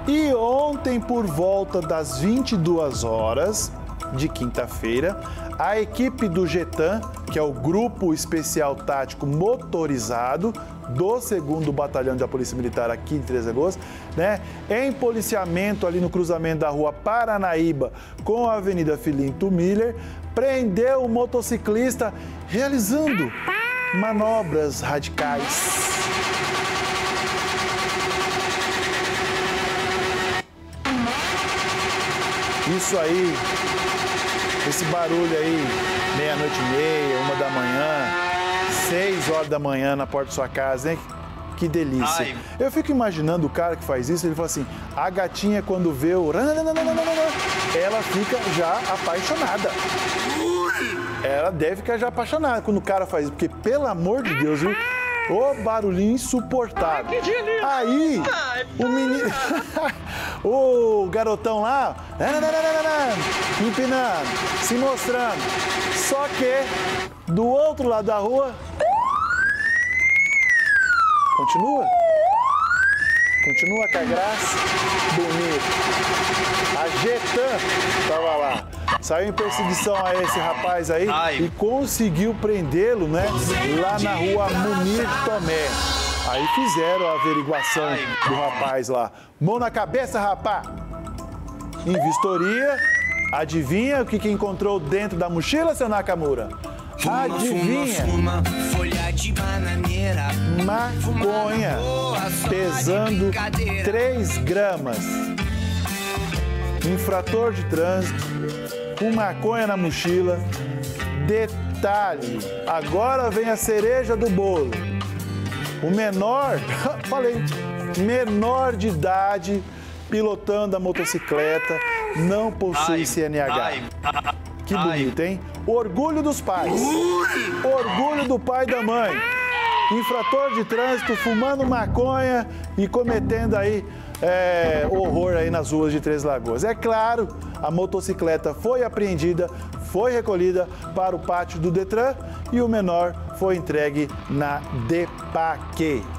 E ontem, por volta das 22 horas de quinta-feira, a equipe do GETAM, que é o Grupo Especial Tático Motorizado do 2º Batalhão da Polícia Militar aqui de Três Lagoas, né, em policiamento ali no cruzamento da rua Paranaíba com a Avenida Filinto Miller, prendeu o motociclista realizando manobras radicais. Isso aí, esse barulho aí, meia-noite e meia, 1 da manhã, 6 horas da manhã na porta da sua casa, hein? Que delícia. Ai. Eu fico imaginando o cara que faz isso, ele fala assim, a gatinha quando vê o... ela fica já apaixonada. Ela deve ficar já apaixonada quando o cara faz isso, porque pelo amor de Deus, viu? Ô barulhinho insuportável. Aí, o menino... o garotão lá, empinando, se mostrando. Só que, do outro lado da rua... Continua com a graça, bonito. A GETAM estava lá. Saiu em perseguição a esse rapaz aí e conseguiu prendê-lo, né? Lá na rua Munir de Tomé. Aí fizeram a averiguação do rapaz lá. Mão na cabeça, rapá! Em vistoria, adivinha o que encontrou dentro da mochila, seu Nakamura? Adivinha? Maconha, pesando 3 gramas. Infrator de trânsito, com maconha na mochila. Detalhe, agora vem a cereja do bolo. O menor, menor de idade, pilotando a motocicleta, não possui CNH. Que bonito, hein? Orgulho dos pais. Orgulho do pai e da mãe. Infrator de trânsito, fumando maconha e cometendo aí horror aí nas ruas de Três Lagoas. É claro, a motocicleta foi apreendida, foi recolhida para o pátio do Detran e o menor foi entregue na DEPAC.